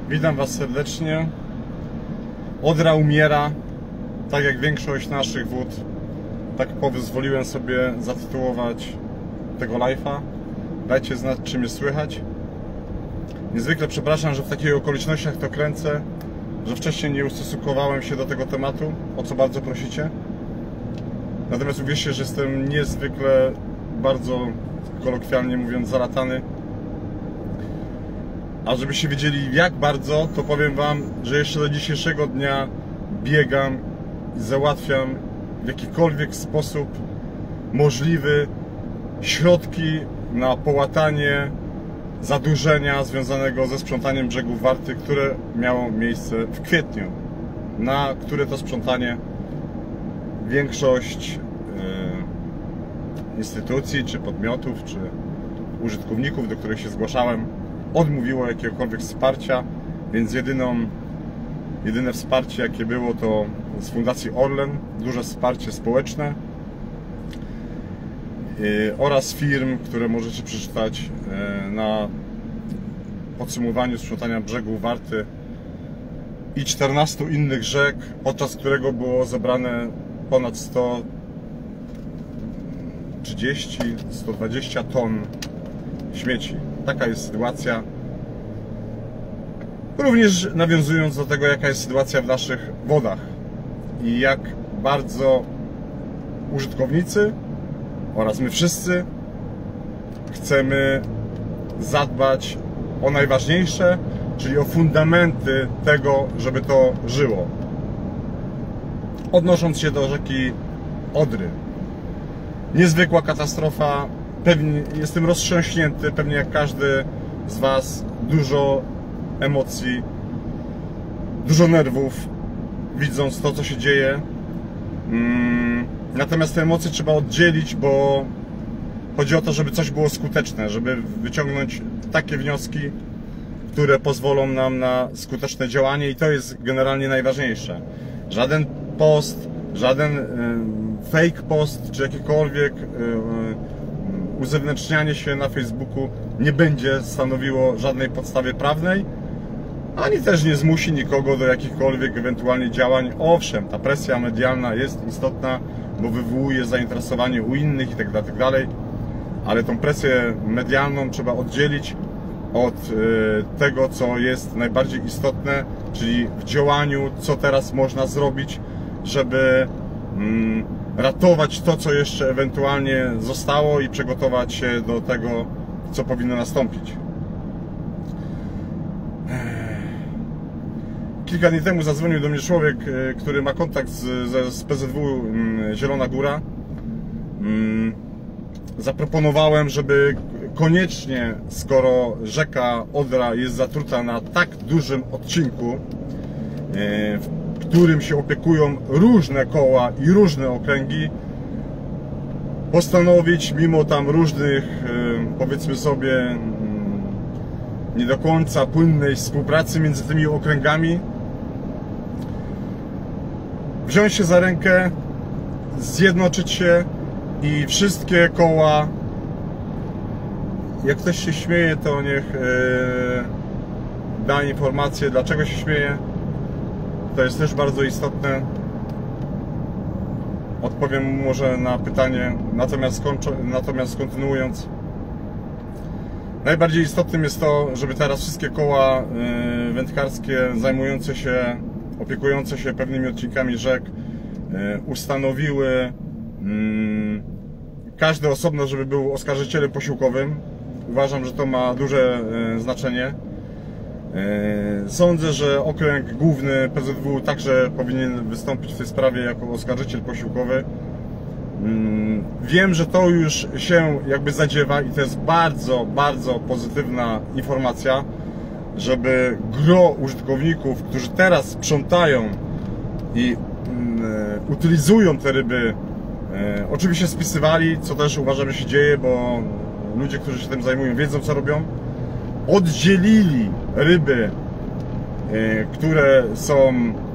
Witam Was serdecznie. Odra umiera, tak jak większość naszych wód. Tak pozwoliłem sobie zatytułować tego live'a. Dajcie znać, czym jest słychać. Niezwykle przepraszam, że w takich okolicznościach to kręcę, że wcześniej nie ustosunkowałem się do tego tematu, o co bardzo prosicie. Natomiast uwierzcie, że jestem niezwykle, bardzo kolokwialnie mówiąc, zalatany. A żebyście wiedzieli, jak bardzo, to powiem Wam, że jeszcze do dzisiejszego dnia biegam i załatwiam w jakikolwiek sposób możliwy środki na połatanie zadłużenia związanego ze sprzątaniem brzegów Warty, które miało miejsce w kwietniu, na które to sprzątanie większość instytucji, czy podmiotów, czy użytkowników, do których się zgłaszałem, odmówiło jakiegokolwiek wsparcia, więc jedyne wsparcie, jakie było, to z Fundacji Orlen, duże wsparcie społeczne oraz firm, które możecie przeczytać na podsumowaniu sprzątania brzegów Warty i 14 innych rzek, podczas którego było zebrane ponad 130-120 ton śmieci. Taka jest sytuacja. Również nawiązując do tego, jaka jest sytuacja w naszych wodach i jak bardzo użytkownicy oraz my wszyscy chcemy zadbać o najważniejsze, czyli o fundamenty tego, żeby to żyło. Odnosząc się do rzeki Odry. Niezwykła katastrofa. Pewnie jestem roztrząśnięty, pewnie jak każdy z Was, dużo emocji, dużo nerwów, widząc to, co się dzieje. Natomiast te emocje trzeba oddzielić, bo chodzi o to, żeby coś było skuteczne, żeby wyciągnąć takie wnioski, które pozwolą nam na skuteczne działanie, i to jest generalnie najważniejsze. Żaden post, żaden fake post, czy jakiekolwiek uzewnętrznianie się na Facebooku nie będzie stanowiło żadnej podstawy prawnej, ani też nie zmusi nikogo do jakichkolwiek ewentualnie działań. Owszem, ta presja medialna jest istotna, bo wywołuje zainteresowanie u innych itd., ale tą presję medialną trzeba oddzielić od tego, co jest najbardziej istotne, czyli w działaniu, co teraz można zrobić, żeby ratować to, co jeszcze ewentualnie zostało, i przygotować się do tego, co powinno nastąpić. Kilka dni temu zadzwonił do mnie człowiek, który ma kontakt z PZW Zielona Góra. Zaproponowałem, żeby koniecznie, skoro rzeka Odra jest zatruta na tak dużym odcinku, w którym się opiekują różne koła i różne okręgi, postanowić, mimo tam różnych, powiedzmy sobie, nie do końca płynnej współpracy między tymi okręgami, wziąć się za rękę, zjednoczyć się i wszystkie koła, jak ktoś się śmieje, to niech da informację, dlaczego się śmieje. To jest też bardzo istotne. Odpowiem może na pytanie, natomiast kontynuując. Najbardziej istotnym jest to, żeby teraz wszystkie koła wędkarskie zajmujące się, opiekujące się pewnymi odcinkami rzek ustanowiły każdy osobno, żeby był oskarżycielem posiłkowym. Uważam, że to ma duże znaczenie. Sądzę, że okręg główny PZW także powinien wystąpić w tej sprawie jako oskarżyciel posiłkowy. Wiem, że to już się jakby zadziewa i to jest bardzo, bardzo pozytywna informacja, żeby gro użytkowników, którzy teraz sprzątają i utylizują te ryby, oczywiście spisywali, co też uważam, że się dzieje, bo ludzie, którzy się tym zajmują, wiedzą, co robią. Oddzielili ryby, które są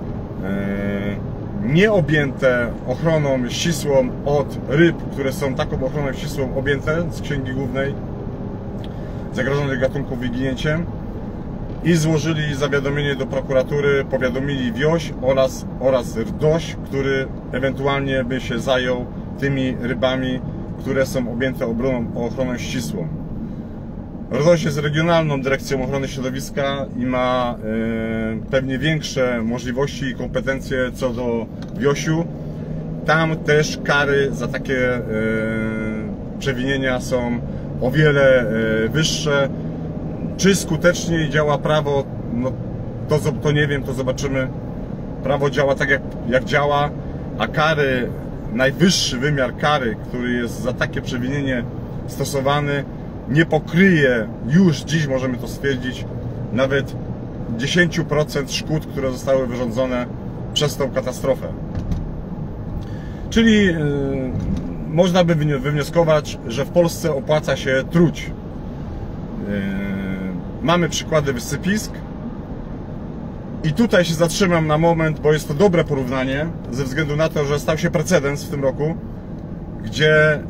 nieobjęte ochroną ścisłą, od ryb, które są taką ochroną ścisłą objęte z księgi głównej zagrożonych gatunków wyginięciem. i złożyli zawiadomienie do prokuratury, powiadomili Wioś oraz RDOŚ, który ewentualnie by się zajął tymi rybami, które są objęte ochroną ścisłą. RDOŚ jest regionalną dyrekcją ochrony środowiska i ma pewnie większe możliwości i kompetencje co do Wiosiu. Tam też kary za takie przewinienia są o wiele wyższe. Czy skuteczniej działa prawo? No, to nie wiem, to zobaczymy. Prawo działa tak jak działa, a kary, najwyższy wymiar kary, który jest za takie przewinienie stosowany, nie pokryje, już dziś możemy to stwierdzić, nawet 10% szkód, które zostały wyrządzone przez tą katastrofę. Czyli można by wywnioskować, że w Polsce opłaca się truć. Mamy przykłady wysypisk i tutaj się zatrzymam na moment, bo jest to dobre porównanie ze względu na to, że stał się precedens w tym roku, gdzie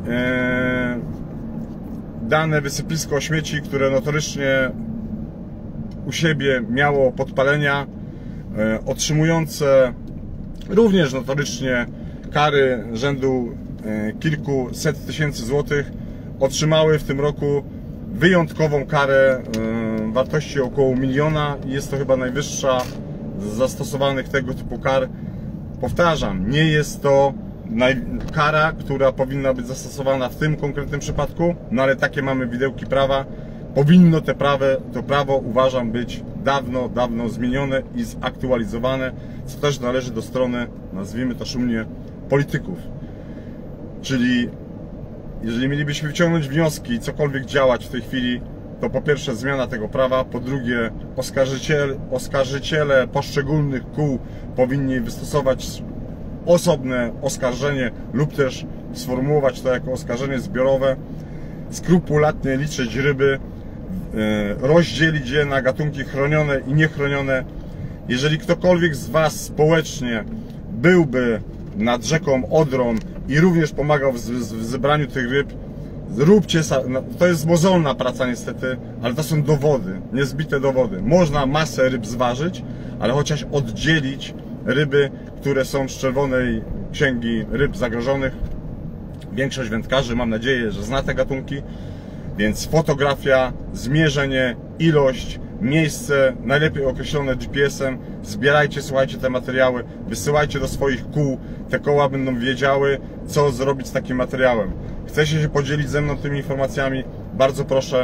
dane wysypisko śmieci, które notorycznie u siebie miało podpalenia, otrzymujące również notorycznie kary rzędu kilkuset tysięcy złotych, otrzymały w tym roku wyjątkową karę wartości około 1 000 000 i jest to chyba najwyższa z zastosowanych tego typu kar. Powtarzam, nie jest to kara, która powinna być zastosowana w tym konkretnym przypadku, no ale takie mamy widełki prawa. Powinno to prawo, uważam, być dawno zmienione i zaktualizowane, co też należy do strony, nazwijmy to szumnie, polityków. Czyli jeżeli mielibyśmy wyciągnąć wnioski i cokolwiek działać w tej chwili, to po pierwsze zmiana tego prawa, po drugie oskarżyciele poszczególnych kół powinni wystosować osobne oskarżenie lub też sformułować to jako oskarżenie zbiorowe, skrupulatnie liczyć ryby, rozdzielić je na gatunki chronione i niechronione. Jeżeli ktokolwiek z Was społecznie byłby nad rzeką Odrą i również pomagał w zebraniu tych ryb, róbcie, to jest mozolna praca niestety, ale to są dowody, niezbite dowody. Można masę ryb zważyć, ale chociaż oddzielić ryby, które są z czerwonej księgi ryb zagrożonych. Większość wędkarzy, mam nadzieję, że zna te gatunki, więc fotografia, zmierzenie, ilość, miejsce, najlepiej określone GPS-em. Zbierajcie, słuchajcie te materiały, wysyłajcie do swoich kół, te koła będą wiedziały, co zrobić z takim materiałem. Chcecie się podzielić ze mną tymi informacjami? Bardzo proszę,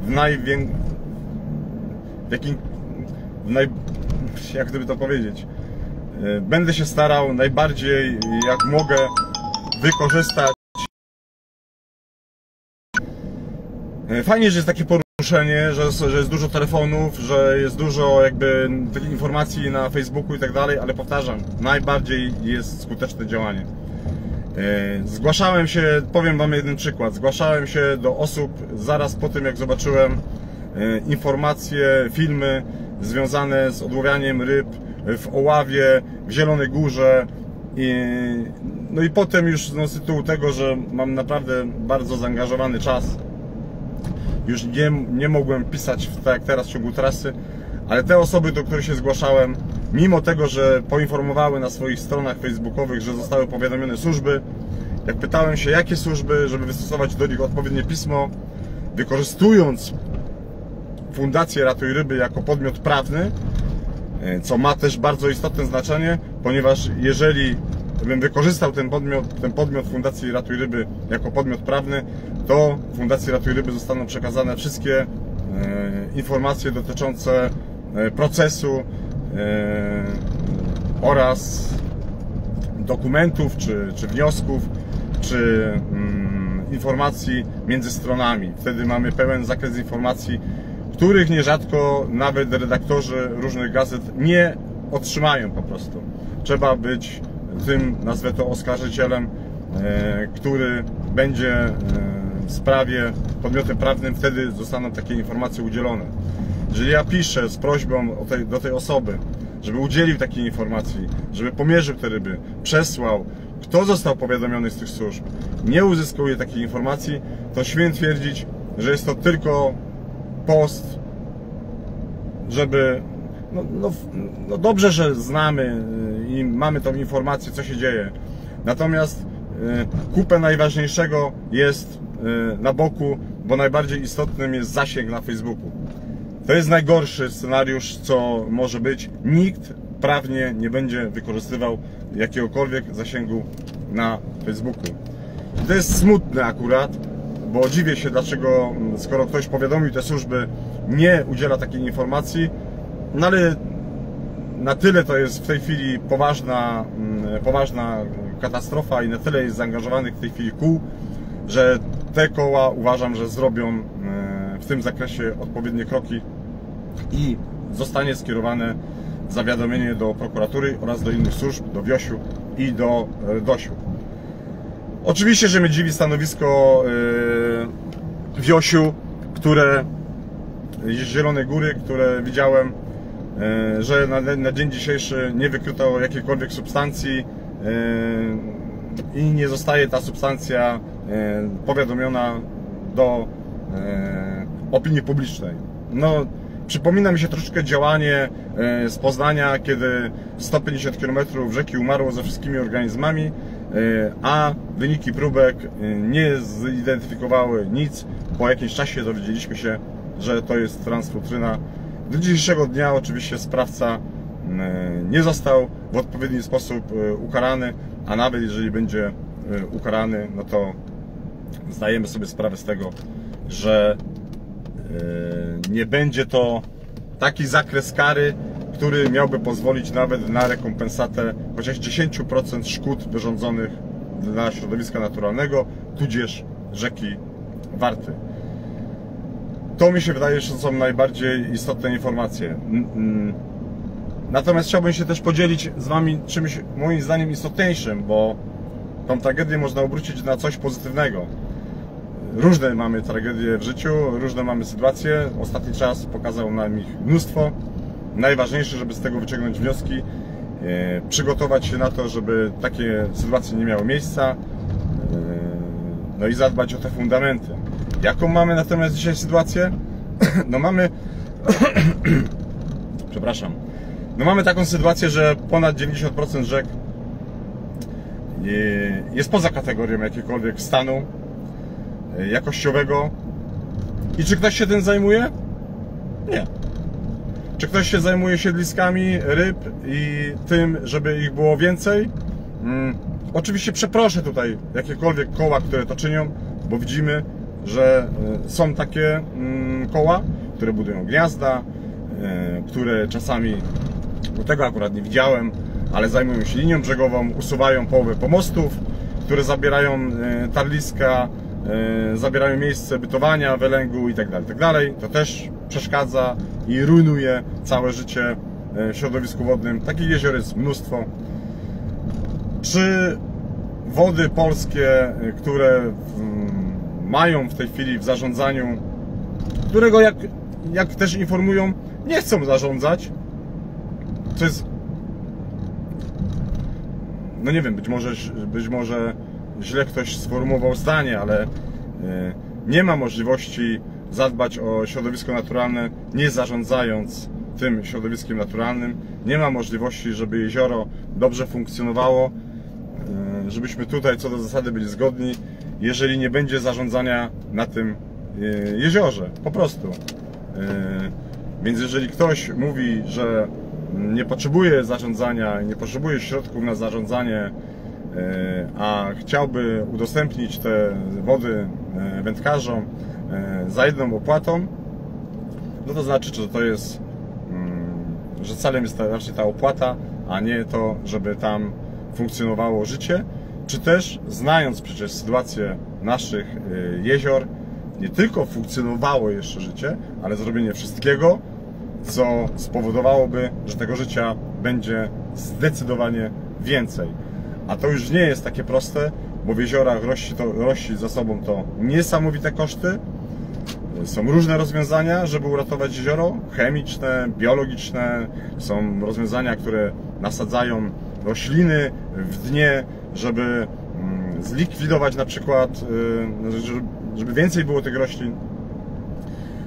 jak gdyby to powiedzieć, będę się starał najbardziej jak mogę wykorzystać. Fajnie, że jest takie poruszenie, że jest dużo telefonów, że jest dużo jakby takich informacji na Facebooku i tak dalej, ale powtarzam, najbardziej jest skuteczne działanie. Zgłaszałem się, powiem Wam jeden przykład, zgłaszałem się do osób zaraz po tym, jak zobaczyłem informacje, filmy związane z odławianiem ryb w Oławie, w Zielonej Górze. No i potem już z tytułu tego, że mam naprawdę bardzo zaangażowany czas, już nie mogłem pisać tak jak teraz w ciągu trasy, ale te osoby, do których się zgłaszałem, mimo tego, że poinformowały na swoich stronach facebookowych, że zostały powiadomione służby, jak pytałem się, jakie służby, żeby wystosować do nich odpowiednie pismo, wykorzystując Fundację Ratuj Ryby jako podmiot prawny, co ma też bardzo istotne znaczenie, ponieważ jeżeli bym wykorzystał ten podmiot Fundacji Ratuj Ryby jako podmiot prawny, to Fundacji Ratuj Ryby zostaną przekazane wszystkie informacje dotyczące procesu oraz dokumentów, czy wniosków, czy informacji między stronami. Wtedy mamy pełen zakres informacji, których nierzadko nawet redaktorzy różnych gazet nie otrzymają po prostu. Trzeba być tym, nazwę to, oskarżycielem, który będzie w sprawie podmiotem prawnym, wtedy zostaną takie informacje udzielone. Jeżeli ja piszę z prośbą do tej osoby, żeby udzielił takiej informacji, żeby pomierzył te ryby, przesłał, kto został powiadomiony z tych służb, nie uzyskuje takiej informacji, to śmiem twierdzić, że jest to tylko post żeby... No dobrze, że znamy i mamy tą informację, co się dzieje. Natomiast kupę najważniejszego jest na boku, bo najbardziej istotnym jest zasięg na Facebooku. To jest najgorszy scenariusz, co może być. Nikt prawnie nie będzie wykorzystywał jakiegokolwiek zasięgu na Facebooku. I to jest smutne akurat, bo dziwię się, dlaczego, skoro ktoś powiadomił te służby, nie udziela takiej informacji. No ale na tyle to jest w tej chwili poważna katastrofa i na tyle jest zaangażowanych w tej chwili kół, że te koła uważam, że zrobią w tym zakresie odpowiednie kroki i zostanie skierowane zawiadomienie do prokuratury oraz do innych służb, do WIOŚ-u i do RDOŚ-u. Oczywiście, że mnie dziwi stanowisko WIOŚ-u, które z Zielonej Góry, które widziałem, że na dzień dzisiejszy nie wykryto jakiejkolwiek substancji i nie zostaje ta substancja powiadomiona do opinii publicznej. No, przypomina mi się troszeczkę działanie z Poznania, kiedy 150 km rzeki umarło ze wszystkimi organizmami, a wyniki próbek nie zidentyfikowały nic. Po jakimś czasie dowiedzieliśmy się, że to jest transfutryna. Do dzisiejszego dnia oczywiście sprawca nie został w odpowiedni sposób ukarany, a nawet jeżeli będzie ukarany, no to zdajemy sobie sprawę z tego, że nie będzie to taki zakres kary, który miałby pozwolić nawet na rekompensatę chociaż 10% szkód wyrządzonych dla środowiska naturalnego, tudzież rzeki Warty. To mi się wydaje, że są najbardziej istotne informacje. Natomiast chciałbym się też podzielić z Wami czymś moim zdaniem istotniejszym, bo tą tragedię można obrócić na coś pozytywnego. Różne mamy tragedie w życiu, różne mamy sytuacje. Ostatni czas pokazał nam ich mnóstwo. Najważniejsze, żeby z tego wyciągnąć wnioski, przygotować się na to, żeby takie sytuacje nie miały miejsca, no i zadbać o te fundamenty. Jaką mamy natomiast dzisiaj sytuację? No mamy... Przepraszam. No mamy taką sytuację, że ponad 90% rzek jest poza kategorią jakiegokolwiek stanu jakościowego. I czy ktoś się tym zajmuje? Nie. Czy ktoś się zajmuje siedliskami ryb i tym, żeby ich było więcej? Oczywiście przeproszę tutaj jakiekolwiek koła, które to czynią, bo widzimy, że są takie koła, które budują gniazda, które czasami, bo tego akurat nie widziałem, ale zajmują się linią brzegową, usuwają połowę pomostów, które zabierają tarliska, zabierają miejsce bytowania, wylęgu itd. To też przeszkadza i rujnuje całe życie w środowisku wodnym. Takich jezior jest mnóstwo. Czy wody polskie, które mają w tej chwili w zarządzaniu, którego jak też informują, nie chcą zarządzać, to jest, no nie wiem, być może źle ktoś sformułował zdanie, ale nie ma możliwości zadbać o środowisko naturalne, nie zarządzając tym środowiskiem naturalnym. Nie ma możliwości, żeby jezioro dobrze funkcjonowało, żebyśmy tutaj co do zasady byli zgodni, jeżeli nie będzie zarządzania na tym jeziorze, po prostu. Więc jeżeli ktoś mówi, że nie potrzebuje zarządzania, nie potrzebuje środków na zarządzanie, a chciałby udostępnić te wody wędkarzom za jedną opłatą, no to znaczy, że to jest, że celem jest raczej ta opłata, a nie to, żeby tam funkcjonowało życie, czy też, znając przecież sytuację naszych jezior, nie tylko funkcjonowało jeszcze życie, ale zrobienie wszystkiego, co spowodowałoby, że tego życia będzie zdecydowanie więcej. A to już nie jest takie proste, bo w jeziorach rości za sobą to niesamowite koszty. Są różne rozwiązania, żeby uratować jezioro, chemiczne, biologiczne. Są rozwiązania, które nasadzają rośliny w dnie, żeby zlikwidować na przykład, żeby więcej było tych roślin.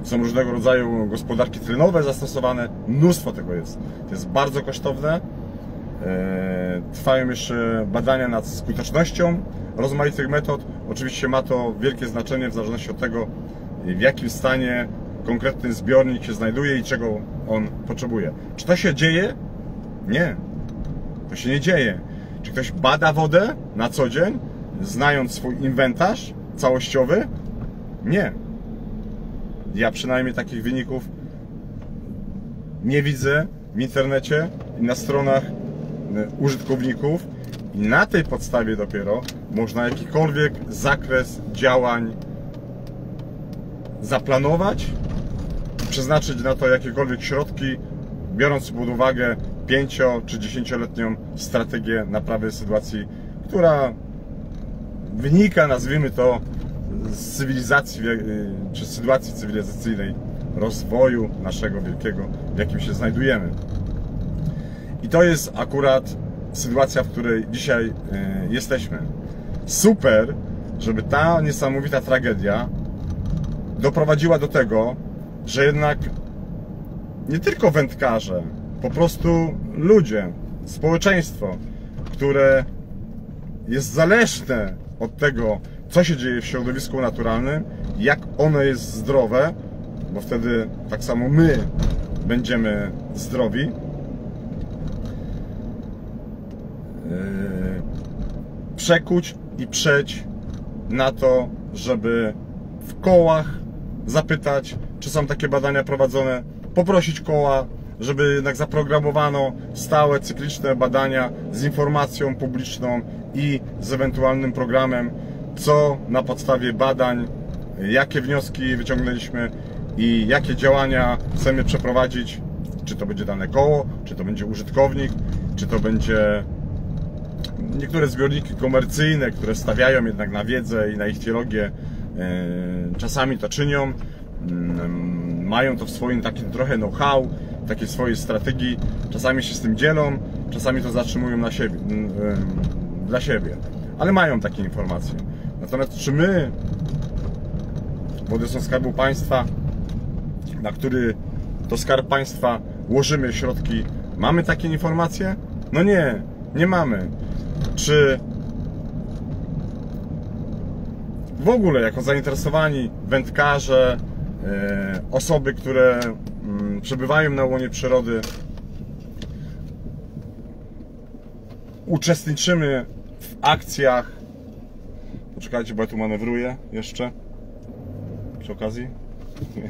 są różnego rodzaju gospodarki tlenowe zastosowane, mnóstwo tego jest. To jest bardzo kosztowne. Trwają jeszcze badania nad skutecznością rozmaitych metod. Oczywiście ma to wielkie znaczenie w zależności od tego, w jakim stanie konkretny zbiornik się znajduje i czego on potrzebuje. Czy to się dzieje? Nie. To się nie dzieje. Czy ktoś bada wodę na co dzień, znając swój inwentarz całościowy? Nie. Ja przynajmniej takich wyników nie widzę w internecie i na stronach użytkowników i na tej podstawie dopiero można jakikolwiek zakres działań zaplanować i przeznaczyć na to jakiekolwiek środki, biorąc pod uwagę 5 czy 10-letnią strategię naprawy sytuacji, która wynika, nazwijmy to, z cywilizacji, czy sytuacji cywilizacyjnej, rozwoju naszego wielkiego, w jakim się znajdujemy. I to jest akurat sytuacja, w której dzisiaj jesteśmy. Super, żeby ta niesamowita tragedia doprowadziła do tego, że jednak nie tylko wędkarze, po prostu ludzie, społeczeństwo, które jest zależne od tego, co się dzieje w środowisku naturalnym, jak ono jest zdrowe, bo wtedy tak samo my będziemy zdrowi. Przekuć i przeć na to, żeby w kołach zapytać, czy są takie badania prowadzone, poprosić koła, żeby jednak zaprogramowano stałe, cykliczne badania z informacją publiczną i z ewentualnym programem, co na podstawie badań, jakie wnioski wyciągnęliśmy i jakie działania chcemy przeprowadzić, czy to będzie dane koło, czy to będzie użytkownik, czy to będzie niektóre zbiorniki komercyjne, które stawiają jednak na wiedzę i na ichtiologię, czasami to czynią, mają to w swoim takim trochę know-how, takiej swojej strategii, czasami się z tym dzielą, czasami to zatrzymują na siebie, dla siebie, ale mają takie informacje. Natomiast czy my, Wody są Skarbu Państwa, na który to Skarb Państwa łożymy środki, mamy takie informacje? No nie, nie mamy. Czy w ogóle jako zainteresowani wędkarze, osoby, które przebywają na łonie przyrody, uczestniczymy w akcjach? Poczekajcie, bo ja tu manewruję jeszcze przy okazji. Nie.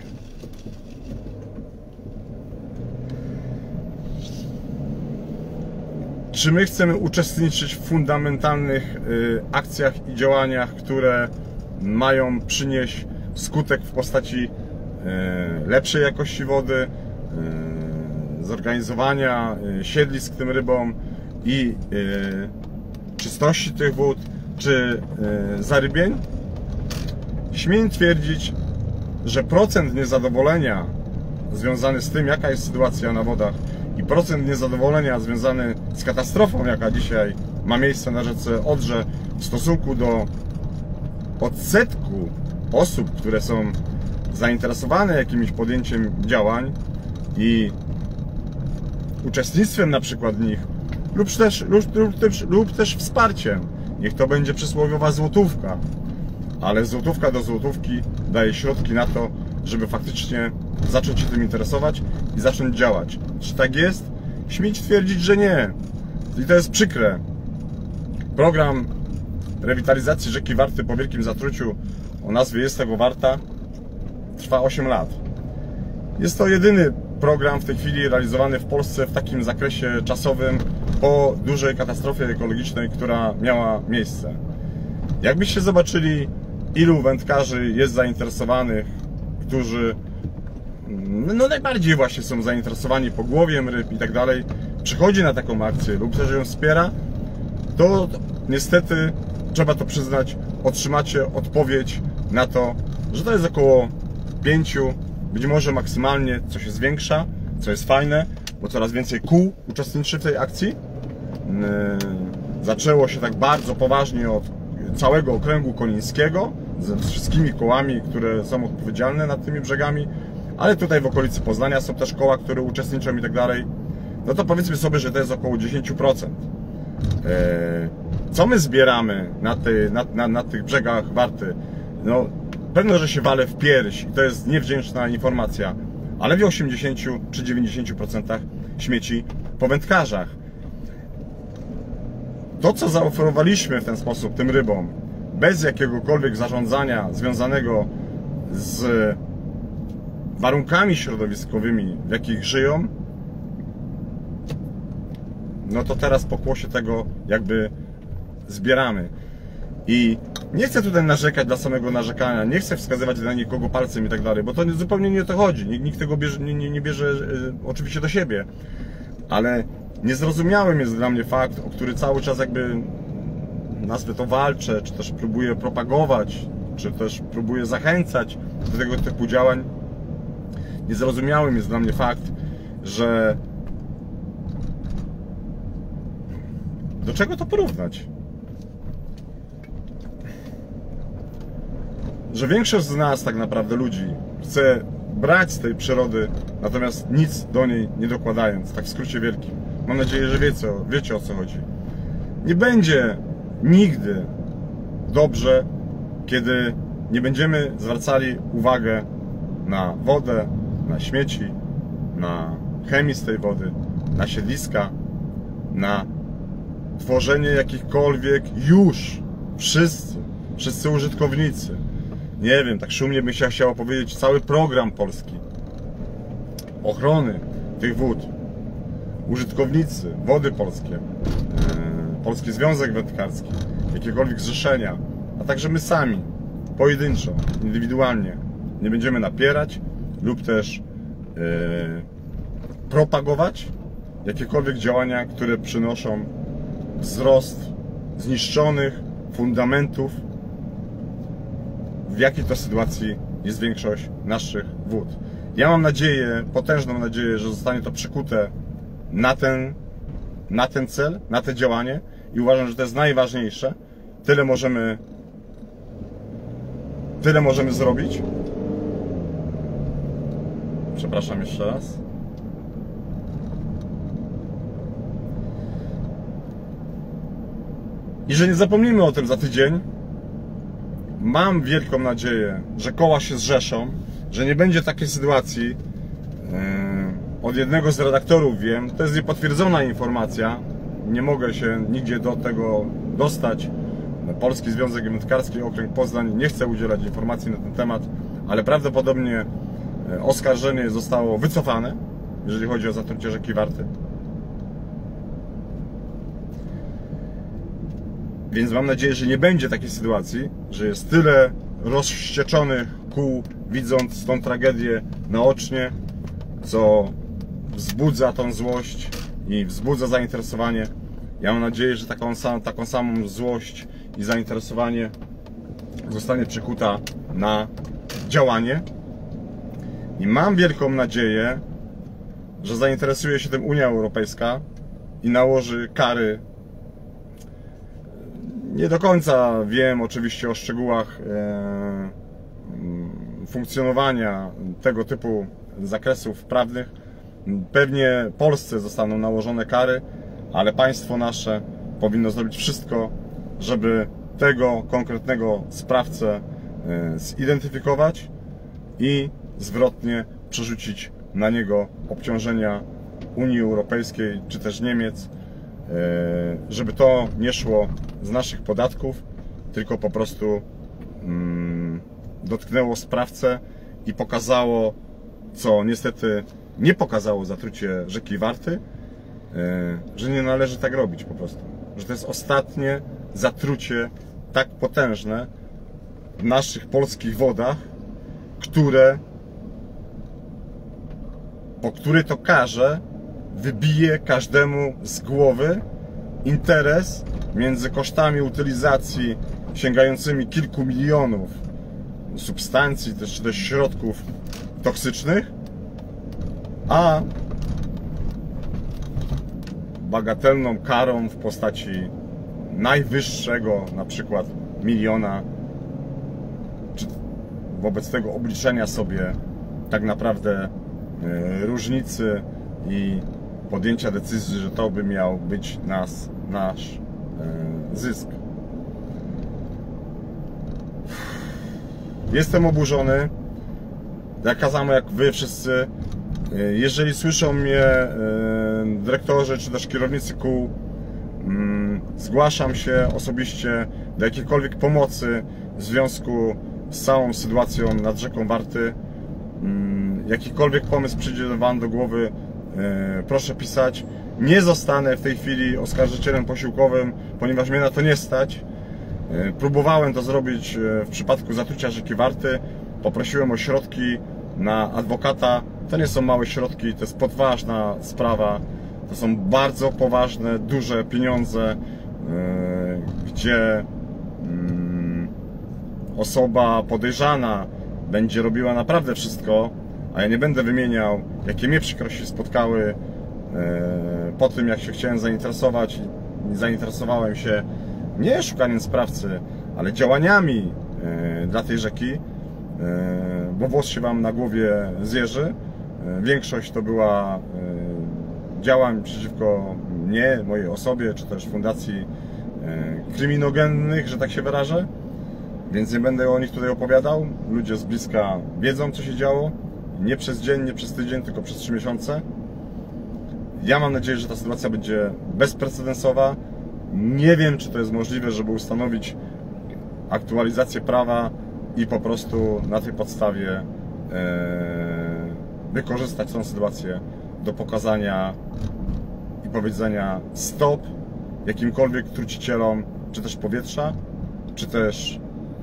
Czy my chcemy uczestniczyć w fundamentalnych akcjach i działaniach, które mają przynieść skutek w postaci lepszej jakości wody, zorganizowania siedlisk tym rybom i czystości tych wód, czy zarybień? Śmiem twierdzić, że procent niezadowolenia związany z tym, jaka jest sytuacja na wodach, i procent niezadowolenia związany z katastrofą, jaka dzisiaj ma miejsce na rzece Odrze, w stosunku do odsetku osób, które są zainteresowane jakimś podjęciem działań i uczestnictwem na przykład w nich, lub też wsparciem. Niech to będzie przysłowiowa złotówka, ale złotówka do złotówki daje środki na to, żeby faktycznie zacząć się tym interesować i zacząć działać. Czy tak jest? Śmieć twierdzić, że nie. I to jest przykre. Program rewitalizacji rzeki Warty po wielkim zatruciu o nazwie Jest tego warta trwa 8 lat. Jest to jedyny program w tej chwili realizowany w Polsce w takim zakresie czasowym po dużej katastrofie ekologicznej, która miała miejsce. Jakbyście zobaczyli, ilu wędkarzy jest zainteresowanych, którzy no najbardziej właśnie są zainteresowani połowiem ryb i tak dalej, przychodzi na taką akcję lub też ją wspiera, to niestety, trzeba to przyznać, otrzymacie odpowiedź na to, że to jest około 5, być może maksymalnie, co się zwiększa, co jest fajne, bo coraz więcej kół uczestniczy w tej akcji. Zaczęło się tak bardzo poważnie od całego okręgu konińskiego, ze wszystkimi kołami, które są odpowiedzialne nad tymi brzegami. ale tutaj w okolicy Poznania są też koła, które uczestniczą i tak dalej. No to powiedzmy sobie, że to jest około 10%. Co my zbieramy na tych brzegach Warty? No, pewno, że się wale w pierś i to jest niewdzięczna informacja, ale w 80 czy 90% śmieci po wędkarzach. To, co zaoferowaliśmy w ten sposób tym rybom, bez jakiegokolwiek zarządzania związanego z warunkami środowiskowymi, w jakich żyją, no to teraz pokłosie tego jakby zbieramy. I nie chcę tutaj narzekać dla samego narzekania, nie chcę wskazywać na nikogo palcem i tak dalej, bo to zupełnie nie o to chodzi. Nikt tego nie bierze oczywiście do siebie. Ale niezrozumiałym jest dla mnie fakt, o który cały czas jakby nazwę to walczę, czy też próbuję propagować, czy też próbuję zachęcać do tego typu działań. Niezrozumiałym jest dla mnie fakt, że do czego to porównać? Że większość z nas, tak naprawdę ludzi, chce brać z tej przyrody, natomiast nic do niej nie dokładając, tak w skrócie wielkim. Mam nadzieję, że wiecie o co chodzi. Nie będzie nigdy dobrze, kiedy nie będziemy zwracali uwagę na wodę, na śmieci, na chemię z tej wody, na siedliska, na tworzenie jakichkolwiek już wszyscy użytkownicy. Nie wiem, tak szumnie bym się chciało powiedzieć, cały program polski ochrony tych wód, użytkownicy, Wody Polskie, Polski Związek Wędkarski, jakiekolwiek zrzeszenia, a także my sami, pojedynczo, indywidualnie nie będziemy napierać lub też propagować jakiekolwiek działania, które przynoszą wzrost zniszczonych fundamentów, w jakiej to sytuacji jest większość naszych wód. Ja mam nadzieję, potężną nadzieję, że zostanie to przykute na ten cel, na to działanie i uważam, że to jest najważniejsze. Tyle możemy zrobić. Przepraszam jeszcze raz. I że nie zapomnimy o tym za tydzień. Mam wielką nadzieję, że koła się zrzeszą, że nie będzie takiej sytuacji. Od jednego z redaktorów wiem, to jest niepotwierdzona informacja, nie mogę się nigdzie do tego dostać. Polski Związek Wędkarski, Okręg Poznań nie chce udzielać informacji na ten temat, ale prawdopodobnie oskarżenie zostało wycofane, jeżeli chodzi o zatrucie rzeki Warty. Więc mam nadzieję, że nie będzie takiej sytuacji, że jest tyle rozwścieczonych kół, widząc tą tragedię naocznie, co wzbudza tą złość i wzbudza zainteresowanie. Ja mam nadzieję, że taką samą złość i zainteresowanie zostanie przykuta na działanie. I mam wielką nadzieję, że zainteresuje się tym Unia Europejska i nałoży kary. Nie do końca wiem oczywiście o szczegółach funkcjonowania tego typu zakresów prawnych. Pewnie Polsce zostaną nałożone kary, ale państwo nasze powinno zrobić wszystko, żeby tego konkretnego sprawcę zidentyfikować i zwrotnie przerzucić na niego obciążenia Unii Europejskiej czy też Niemiec, żeby to nie szło z naszych podatków, tylko po prostu dotknęło sprawcę i pokazało, co niestety nie pokazało zatrucie rzeki Warty, że nie należy tak robić po prostu. Że to jest ostatnie zatrucie tak potężne w naszych polskich wodach, po które to karze wybije każdemu z głowy interes między kosztami utylizacji sięgającymi kilku milionów substancji, czy też środków toksycznych, a bagatelną karą w postaci najwyższego na przykład miliona, czy wobec tego obliczenia sobie tak naprawdę różnicy i podjęcia decyzji, że to by miał być nasz zysk. Jestem oburzony, tak samo jak wy wszyscy. Jeżeli słyszą mnie dyrektorzy czy też kierownicy kół, zgłaszam się osobiście do jakiejkolwiek pomocy w związku z całą sytuacją nad rzeką Warty. Jakikolwiek pomysł przyjdzie wam do głowy, proszę pisać. Nie zostanę w tej chwili oskarżycielem posiłkowym, ponieważ mnie na to nie stać. Próbowałem to zrobić w przypadku zatrucia rzeki Warty. Poprosiłem o środki na adwokata. To nie są małe środki, to jest poważna sprawa. To są bardzo poważne, duże pieniądze, gdzie osoba podejrzana będzie robiła naprawdę wszystko, a ja nie będę wymieniał, jakie mnie przykrości spotkały po tym, jak się chciałem zainteresować. Zainteresowałem się nie szukaniem sprawcy, ale działaniami dla tej rzeki, bo włos się wam na głowie zjeży. Większość to była działań przeciwko mnie, mojej osobie, czy też fundacji kryminogennych, że tak się wyrażę. Więc nie będę o nich tutaj opowiadał. Ludzie z bliska wiedzą, co się działo. Nie przez dzień, nie przez tydzień, tylko przez 3 miesiące. Ja mam nadzieję, że ta sytuacja będzie bezprecedensowa. Nie wiem, czy to jest możliwe, żeby ustanowić aktualizację prawa i po prostu na tej podstawie wykorzystać tą sytuację do pokazania i powiedzenia stop jakimkolwiek trucicielom, czy też powietrza, czy też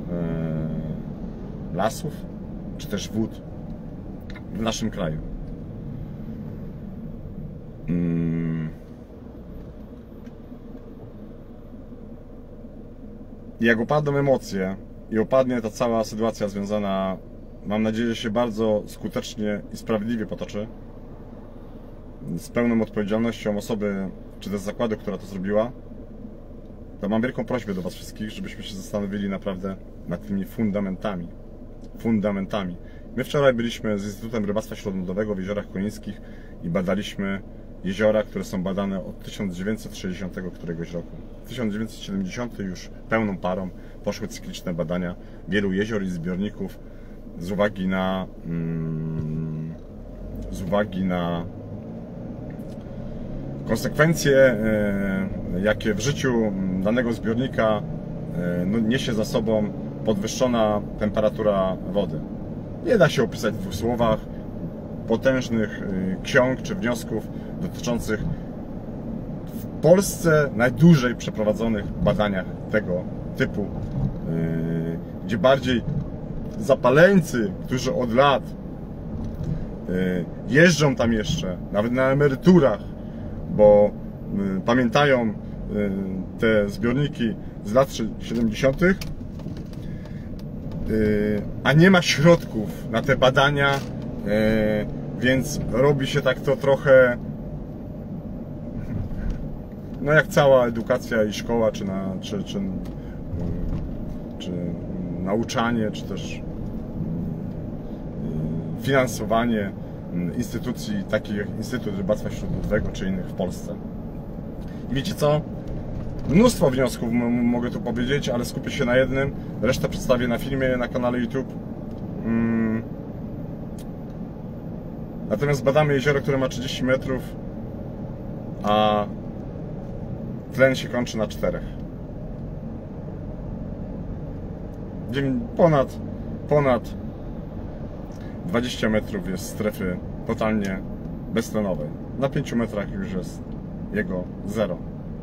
lasów, czy też wód w naszym kraju. Jak opadną emocje i opadnie ta cała sytuacja związana, mam nadzieję, że się bardzo skutecznie i sprawiedliwie potoczy, z pełną odpowiedzialnością osoby, czy też zakładu, która to zrobiła, to mam wielką prośbę do was wszystkich, żebyśmy się zastanowili naprawdę nad tymi fundamentami. My wczoraj byliśmy z Instytutem Rybactwa Śródlądowego w Jeziorach Konińskich i badaliśmy jeziora, które są badane od 1960 któregoś roku. W 1970 już pełną parą poszły cykliczne badania wielu jezior i zbiorników z uwagi na konsekwencje, jakie w życiu danego zbiornika niesie za sobą podwyższona temperatura wody. Nie da się opisać w 2 słowach potężnych ksiąg czy wniosków dotyczących w Polsce najdłużej przeprowadzonych badaniach tego typu, gdzie bardziej zapaleńcy, którzy od lat jeżdżą tam jeszcze, nawet na emeryturach, bo pamiętają te zbiorniki z lat 70., a nie ma środków na te badania, więc robi się tak to trochę, no jak cała edukacja i szkoła, czy nauczanie, czy też finansowanie instytucji takich jak Instytut Rybactwa Śródlądowego czy innych w Polsce. I wiecie co? Mnóstwo wniosków mogę tu powiedzieć, ale skupię się na jednym. Resztę przedstawię na filmie, na kanale YouTube. Natomiast badamy jezioro, które ma 30 metrów, a tlen się kończy na 4. Ponad 20 metrów jest strefy totalnie beztlenowej. Na 5 metrach już jest jego zero.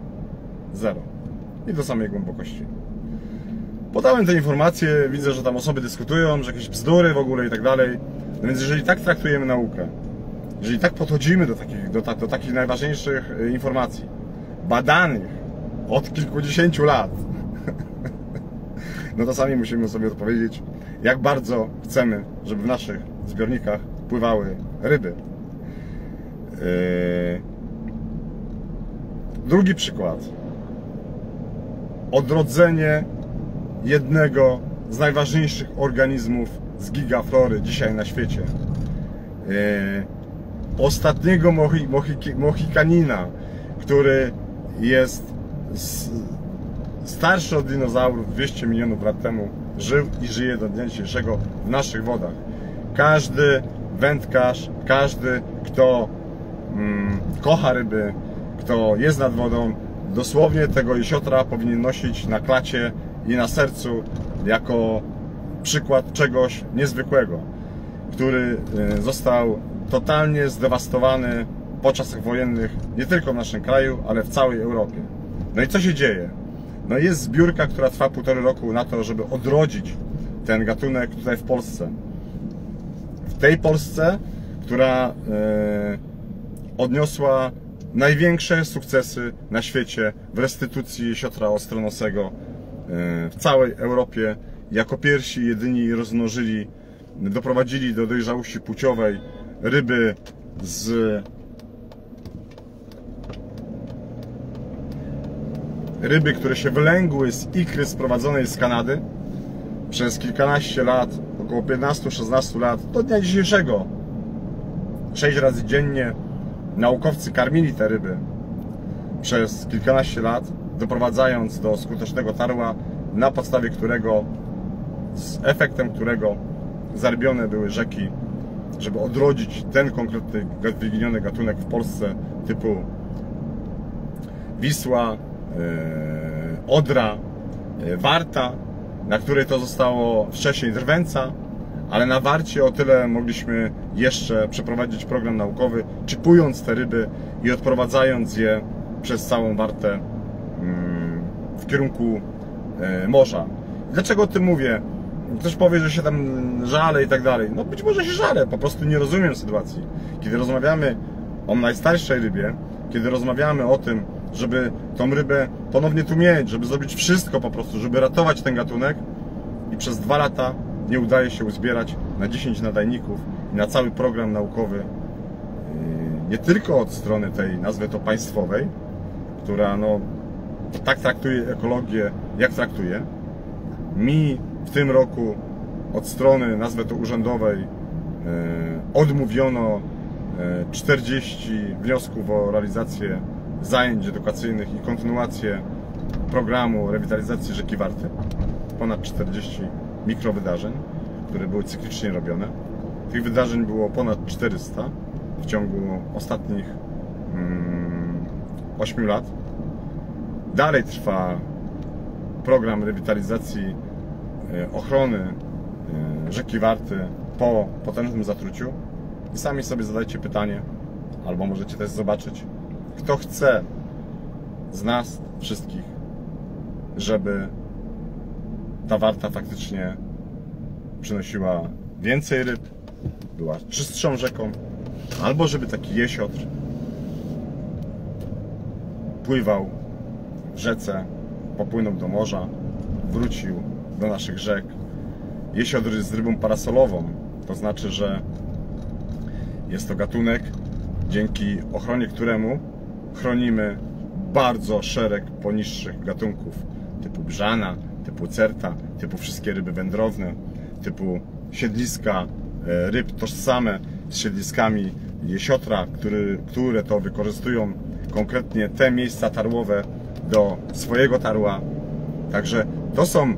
I do samej głębokości. Podałem te informacje, widzę, że tam osoby dyskutują, że jakieś bzdury w ogóle i tak dalej. No więc jeżeli tak traktujemy naukę, jeżeli tak podchodzimy do takich najważniejszych informacji, badanych od kilkudziesięciu lat, no to sami musimy sobie odpowiedzieć, jak bardzo chcemy, żeby w naszych zbiornikach pływały ryby. Drugi przykład. Odrodzenie jednego z najważniejszych organizmów z gigaflory dzisiaj na świecie. ostatniego Mohikanina, który jest starszy od dinozaurów, 200 milionów lat temu żył i żyje do dnia dzisiejszego w naszych wodach. Każdy wędkarz, każdy, kto kocha ryby, kto jest nad wodą, dosłownie tego jesiotra powinien nosić na klacie i na sercu jako przykład czegoś niezwykłego, który został totalnie zdewastowany po czasach wojennych, nie tylko w naszym kraju, ale w całej Europie. No i co się dzieje? No jest zbiórka, która trwa 1,5 roku na to, żeby odrodzić ten gatunek tutaj w Polsce. W tej Polsce, która odniosła największe sukcesy na świecie w restytucji jesiotra ostronosego w całej Europie. Jako pierwsi, jedyni rozmnożyli, doprowadzili do dojrzałości płciowej ryby które się wylęgły z ikry sprowadzonej z Kanady przez kilkanaście lat, około 15-16 lat, do dnia dzisiejszego. 6 razy dziennie naukowcy karmili te ryby przez kilkanaście lat, doprowadzając do skutecznego tarła, na podstawie którego, z efektem którego zarybione były rzeki, żeby odrodzić ten konkretny wyginiony gatunek w Polsce typu Wisła, Odra, Warta, na której to zostało wcześniej Drwęca, ale na Warcie o tyle mogliśmy jeszcze przeprowadzić program naukowy, chipując te ryby i odprowadzając je przez całą Wartę w kierunku morza. Dlaczego o tym mówię? Ktoś powie, że się tam żalę i tak dalej. No być może się żalę, po prostu nie rozumiem sytuacji. Kiedy rozmawiamy o najstarszej rybie, kiedy rozmawiamy o tym, żeby tą rybę ponownie tu mieć, żeby zrobić wszystko po prostu, żeby ratować ten gatunek, i przez 2 lata nie udaje się uzbierać na 10 nadajników i na cały program naukowy, nie tylko od strony tej, nazwę to państwowej, która no tak traktuje ekologię, jak traktuje. Mi w tym roku od strony, nazwę to urzędowej, odmówiono 40 wniosków o realizację zajęć edukacyjnych i kontynuację programu rewitalizacji rzeki Warty. Ponad 40 mikrowydarzeń, które były cyklicznie robione. Tych wydarzeń było ponad 400 w ciągu ostatnich 8 lat. Dalej trwa program rewitalizacji ochrony rzeki Warty po potężnym zatruciu. I sami sobie zadajcie pytanie, albo możecie też zobaczyć, kto chce z nas wszystkich, żeby ta Warta faktycznie przynosiła więcej ryb, była czystszą rzeką, albo żeby taki jesiotr pływał w rzece, popłynął do morza, wrócił do naszych rzek. Jesiotr jest rybą parasolową, to znaczy, że jest to gatunek, dzięki ochronie któremu chronimy bardzo szereg poniższych gatunków typu brzana, typu certa, typu wszystkie ryby wędrowne, typu siedliska ryb tożsame z siedliskami jesiotra, które to wykorzystują konkretnie te miejsca tarłowe do swojego tarła. Także to są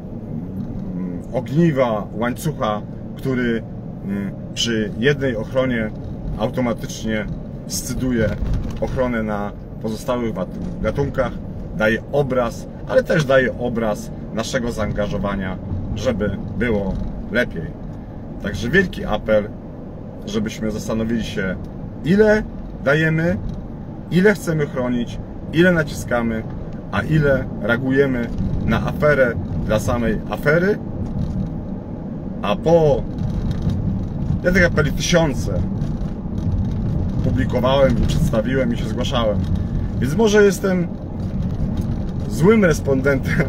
ogniwa łańcucha, który przy jednej ochronie automatycznie scyduje ochronę na pozostałych gatunkach, daje obraz, ale też daje obraz naszego zaangażowania, żeby było lepiej. Także wielki apel, żebyśmy zastanowili się, ile dajemy, ile chcemy chronić, ile naciskamy, a ile reagujemy na aferę dla samej afery, a ja tych apeli tysiące publikowałem i przedstawiłem i się zgłaszałem, więc może jestem złym respondentem,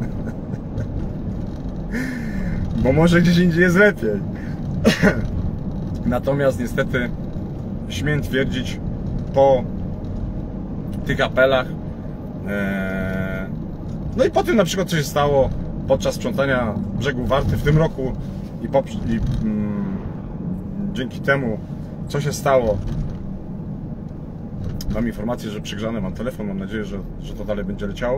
bo może gdzieś indziej jest lepiej. Natomiast niestety śmiem twierdzić po tych apelach, no i po tym na przykład co się stało podczas sprzątania brzegu Warty w tym roku i dzięki temu co się stało. Mam informację, że przygrzany mam telefon, mam nadzieję, że to dalej będzie leciało.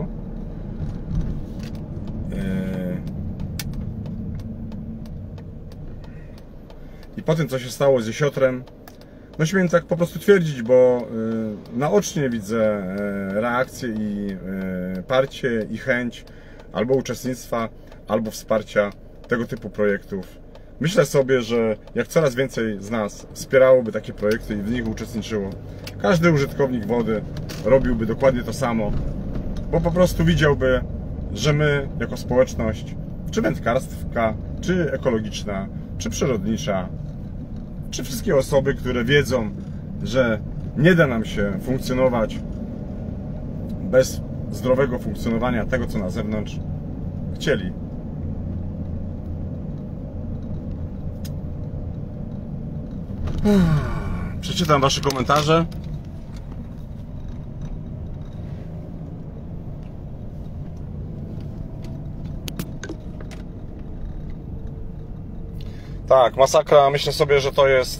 I po tym, co się stało z jesiotrem, no śmiem tak po prostu twierdzić, bo naocznie widzę reakcję i parcie i chęć albo uczestnictwa, albo wsparcia tego typu projektów. Myślę sobie, że jak coraz więcej z nas wspierałoby takie projekty i w nich uczestniczyło, każdy użytkownik wody robiłby dokładnie to samo, bo po prostu widziałby, że my jako społeczność, czy wędkarska, czy ekologiczna, czy przyrodnicza, czy wszystkie osoby, które wiedzą, że nie da nam się funkcjonować bez zdrowego funkcjonowania tego, co na zewnątrz, chcieli. Przeczytam wasze komentarze. Tak, masakra. Myślę sobie, że to jest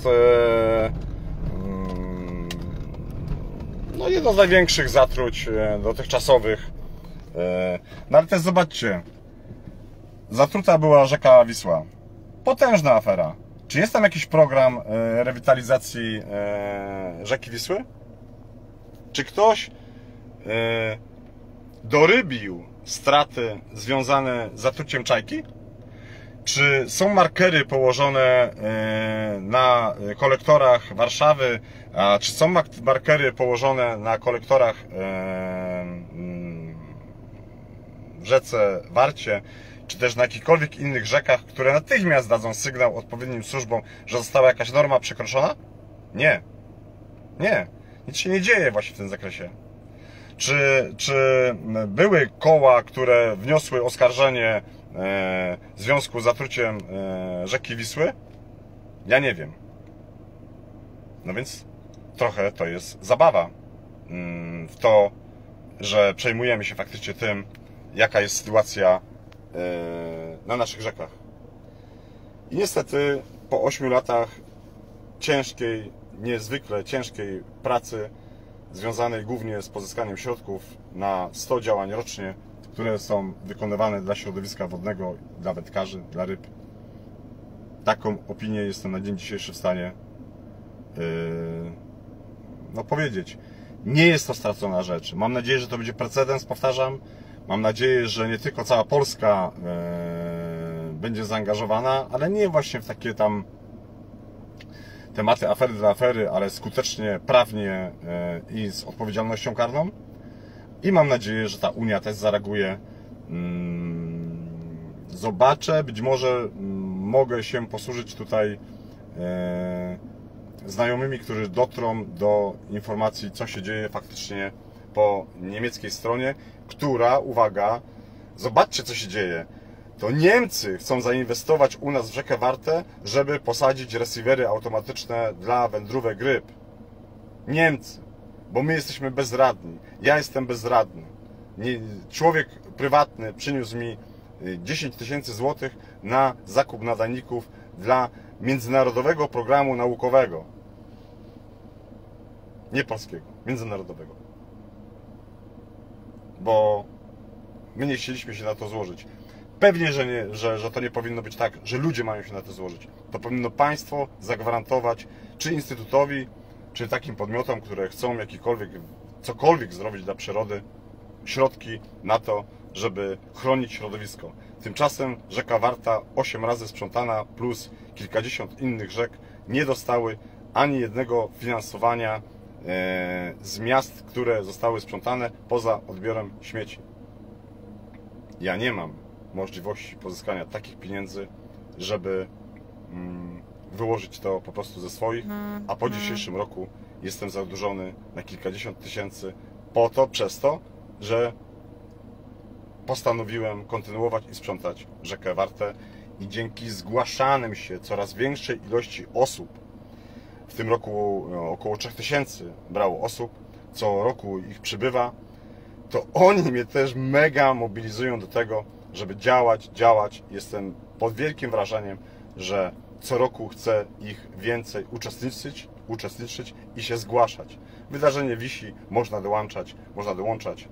no jedno z największych zatruć dotychczasowych. No ale też zobaczcie, zatruta była rzeka Wisła. Potężna afera. Czy jest tam jakiś program rewitalizacji rzeki Wisły? Czy ktoś dorybił straty związane z zatruciem Czajki? Czy są markery położone na kolektorach Warszawy? A czy są markery położone na kolektorach w rzece Warcie? Czy też na jakichkolwiek innych rzekach, które natychmiast dadzą sygnał odpowiednim służbom, że została jakaś norma przekroczona? Nie. Nie. Nic się nie dzieje właśnie w tym zakresie. Czy były koła, które wniosły oskarżenie w związku z zatruciem rzeki Wisły? Ja nie wiem. No więc trochę to jest zabawa w to, że przejmujemy się faktycznie tym, jaka jest sytuacja na naszych rzekach. I niestety po 8 latach ciężkiej, niezwykle ciężkiej pracy związanej głównie z pozyskaniem środków na 100 działań rocznie, które są wykonywane dla środowiska wodnego, dla wędkarzy, dla ryb. Taką opinię jestem na dzień dzisiejszy w stanie no powiedzieć. Nie jest to stracona rzecz. Mam nadzieję, że to będzie precedens, powtarzam. Mam nadzieję, że nie tylko cała Polska będzie zaangażowana, ale nie właśnie w takie tam tematy afery dla afery, ale skutecznie, prawnie i z odpowiedzialnością karną. I mam nadzieję, że ta Unia też zareaguje. Zobaczę, być może mogę się posłużyć tutaj znajomymi, którzy dotrą do informacji, co się dzieje faktycznie po niemieckiej stronie, która, uwaga, zobaczcie, co się dzieje. To Niemcy chcą zainwestować u nas w rzekę Wartę, żeby posadzić receivery automatyczne dla wędrówek ryb. Niemcy, bo my jesteśmy bezradni. Ja jestem bezradny. Człowiek prywatny przyniósł mi 10 000 złotych na zakup nadajników dla międzynarodowego programu naukowego. Nie polskiego, międzynarodowego. Bo my nie chcieliśmy się na to złożyć. Pewnie, że, nie, że to nie powinno być tak, że ludzie mają się na to złożyć. To powinno państwo zagwarantować, czy instytutowi, czy takim podmiotom, które chcą cokolwiek zrobić dla przyrody, środki na to, żeby chronić środowisko. Tymczasem rzeka Warta, 8 razy sprzątana, plus kilkadziesiąt innych rzek, nie dostały ani jednego finansowania z miast, które zostały sprzątane, poza odbiorem śmieci. Ja nie mam możliwości pozyskania takich pieniędzy, żeby wyłożyć to po prostu ze swoich, a po dzisiejszym roku jestem zadłużony na kilkadziesiąt tysięcy przez to, że postanowiłem kontynuować i sprzątać rzekę Wartę i dzięki zgłaszanym się coraz większej ilości osób, w tym roku około 3000 brało osób, co roku ich przybywa, to oni mnie też mega mobilizują do tego, żeby działać. Jestem pod wielkim wrażeniem, że co roku chcę ich więcej uczestniczyć i się zgłaszać. Wydarzenie wisi, można dołączać,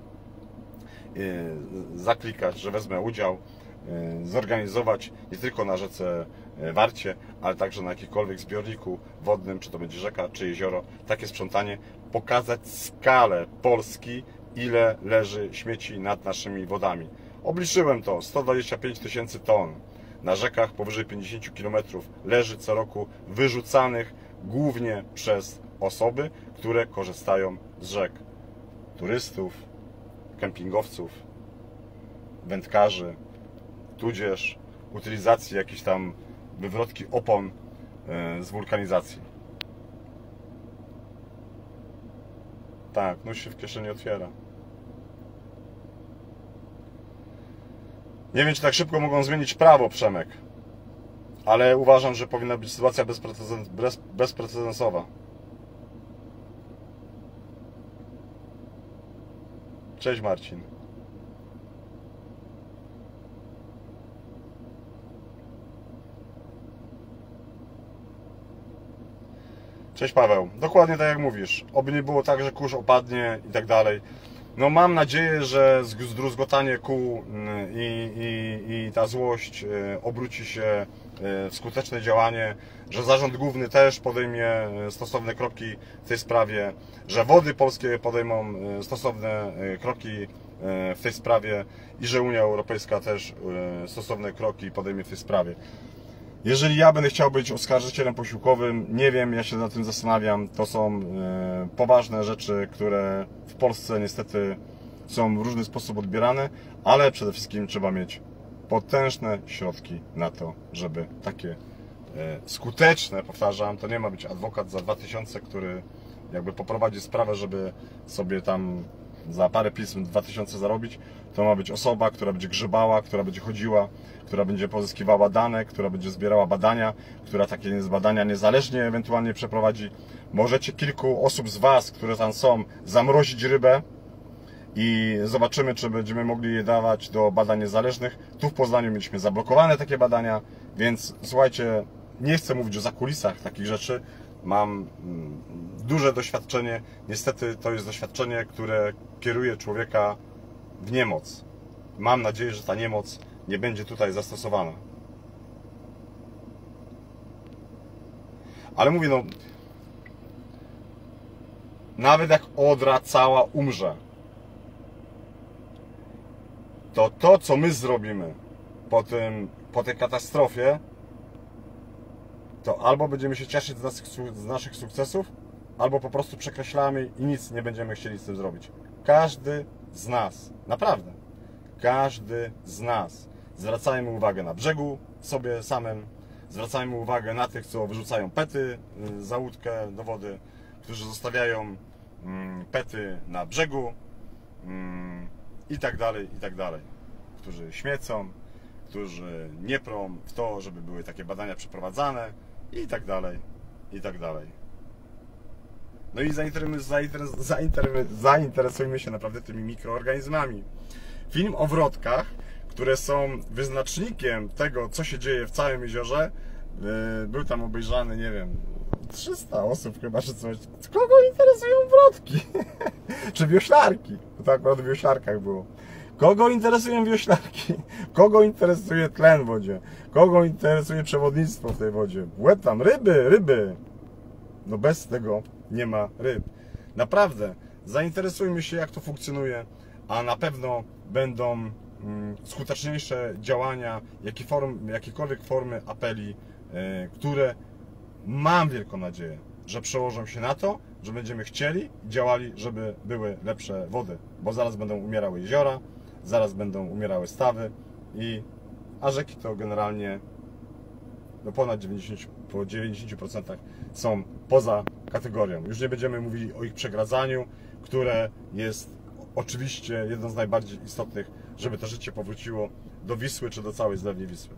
zaklikać, że wezmę udział, zorganizować nie tylko na rzece Warcie, ale także na jakimkolwiek zbiorniku wodnym, czy to będzie rzeka, czy jezioro, takie sprzątanie, pokazać skalę Polski, ile leży śmieci nad naszymi wodami. Obliczyłem to, 125 000 ton na rzekach powyżej 50 km leży co roku wyrzucanych głównie przez osoby, które korzystają z rzek. Turystów, kempingowców, wędkarzy, tudzież utylizacji jakiejś tam wywrotki opon z wulkanizacji. Tak, nóż się w kieszeni otwiera. Nie wiem, czy tak szybko mogą zmienić prawo, Przemek, ale uważam, że powinna być sytuacja bezprecedensowa. Cześć, Marcin. Cześć, Paweł. Dokładnie tak jak mówisz. Oby nie było tak, że kurz opadnie i tak dalej. No mam nadzieję, że zdruzgotanie kół i ta złość obróci się w skuteczne działanie, że Zarząd Główny też podejmie stosowne kroki w tej sprawie, że Wody Polskie podejmą stosowne kroki w tej sprawie i że Unia Europejska też stosowne kroki podejmie w tej sprawie. Jeżeli ja będę chciał być oskarżycielem posiłkowym, nie wiem, ja się nad tym zastanawiam. To są poważne rzeczy, które w Polsce niestety są w różny sposób odbierane, ale przede wszystkim trzeba mieć potężne środki na to, żeby takie skuteczne, powtarzam, to nie ma być adwokat za 2000, który jakby poprowadzi sprawę, żeby sobie tam za parę pism 2000 zarobić. To ma być osoba, która będzie grzebała, która będzie chodziła, która będzie pozyskiwała dane, która będzie zbierała badania, która takie badania niezależnie ewentualnie przeprowadzi. Możecie kilku osób z Was, które tam są, zamrozić rybę i zobaczymy, czy będziemy mogli je dawać do badań niezależnych. Tu w Poznaniu mieliśmy zablokowane takie badania, więc słuchajcie, nie chcę mówić o zakulisach takich rzeczy. Mam duże doświadczenie. Niestety to jest doświadczenie, które kieruje człowieka w niemoc. Mam nadzieję, że ta niemoc nie będzie tutaj zastosowana. Ale mówię, no, nawet jak Odra cała umrze, to co my zrobimy po tej katastrofie, to albo będziemy się cieszyć z naszych sukcesów, albo po prostu przekreślamy i nic nie będziemy chcieli z tym zrobić. Każdy z nas, naprawdę, każdy z nas. Zwracajmy uwagę na brzegu sobie samym, zwracajmy uwagę na tych, co wyrzucają pety za łódkę do wody, którzy zostawiają pety na brzegu i tak dalej, którzy śmiecą, którzy nie prą w to, żeby były takie badania przeprowadzane i tak dalej. No i zainteresujmy się naprawdę tymi mikroorganizmami. Film o wrotkach, które są wyznacznikiem tego, co się dzieje w całym jeziorze, był tam obejrzany, nie wiem, 300 osób chyba, czy coś. Kogo interesują wrotki? Czy wioślarki? To akurat w wioślarkach było. Kogo interesują wioślarki? Kogo interesuje tlen w wodzie? Kogo interesuje przewodnictwo w tej wodzie? Łeb tam, ryby! No bez tego nie ma ryb. Naprawdę, zainteresujmy się, jak to funkcjonuje, a na pewno będą skuteczniejsze działania, jakiekolwiek formy apeli, które mam wielką nadzieję, że przełożą się na to, że będziemy chcieli i działali, żeby były lepsze wody, bo zaraz będą umierały jeziora, zaraz będą umierały stawy, a rzeki to generalnie no ponad 90% są poza kategorią. Już nie będziemy mówili o ich przegradzaniu, które jest oczywiście jedną z najbardziej istotnych, żeby to życie powróciło do Wisły czy do całej zlewni Wisły.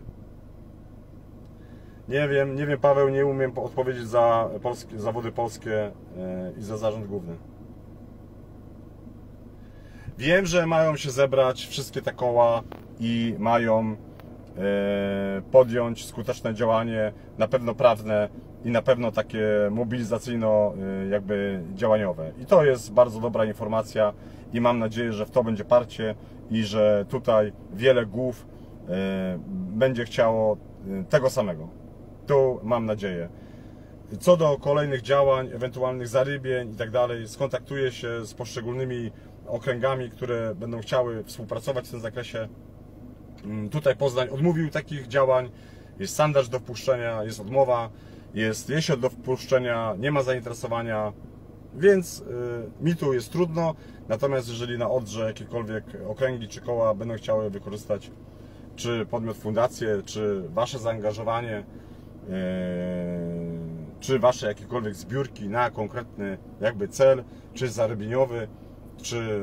Nie wiem, Paweł, nie umiem odpowiedzieć za Wody Polskie i za Zarząd Główny. Wiem, że mają się zebrać wszystkie te koła i mają podjąć skuteczne działanie, na pewno prawne, i na pewno takie mobilizacyjno jakby działaniowe. I to jest bardzo dobra informacja i mam nadzieję, że w to będzie parcie i że tutaj wiele głów będzie chciało tego samego. Tu mam nadzieję. Co do kolejnych działań, ewentualnych zarybień i tak dalej, skontaktuję się z poszczególnymi okręgami, które będą chciały współpracować w tym zakresie. Tutaj Poznań odmówił takich działań, jest sondaż do wpuszczenia, jest odmowa, jest jesień do wpuszczenia, nie ma zainteresowania, więc mi tu jest trudno. Natomiast jeżeli na Odrze jakiekolwiek okręgi czy koła będą chciały wykorzystać czy podmiot fundację, czy Wasze zaangażowanie, czy Wasze jakiekolwiek zbiórki na konkretny jakby cel, czy zarybieniowy, czy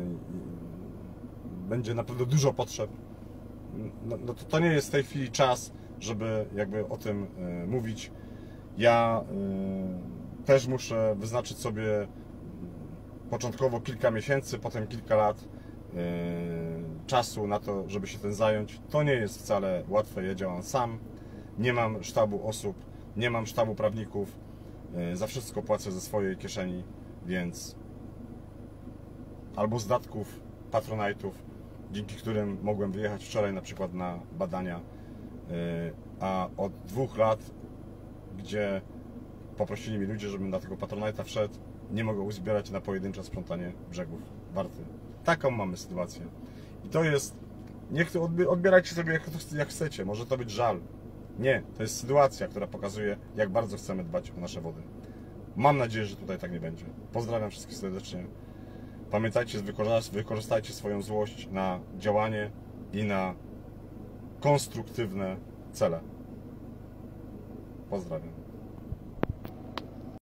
będzie naprawdę dużo potrzeb, no to nie jest w tej chwili czas, żeby jakby o tym mówić. Ja też muszę wyznaczyć sobie początkowo kilka miesięcy, potem kilka lat czasu na to, żeby się tym zająć. To nie jest wcale łatwe, ja działam sam, nie mam sztabu osób, nie mam sztabu prawników, za wszystko płacę ze swojej kieszeni, więc albo z datków, patronajtów, dzięki którym mogłem wyjechać wczoraj na przykład na badania, a od 2 lat, gdzie poprosili mi ludzie, żebym na tego patronajta wszedł, nie mogę uzbierać na pojedyncze sprzątanie brzegów Warty. Taką mamy sytuację. I to jest, niech to odbierajcie sobie jak chcecie, może to być żal. Nie, to jest sytuacja, która pokazuje, jak bardzo chcemy dbać o nasze wody. Mam nadzieję, że tutaj tak nie będzie. Pozdrawiam wszystkich serdecznie. Pamiętajcie, wykorzystajcie swoją złość na działanie i na konstruktywne cele. Pozdrawiam.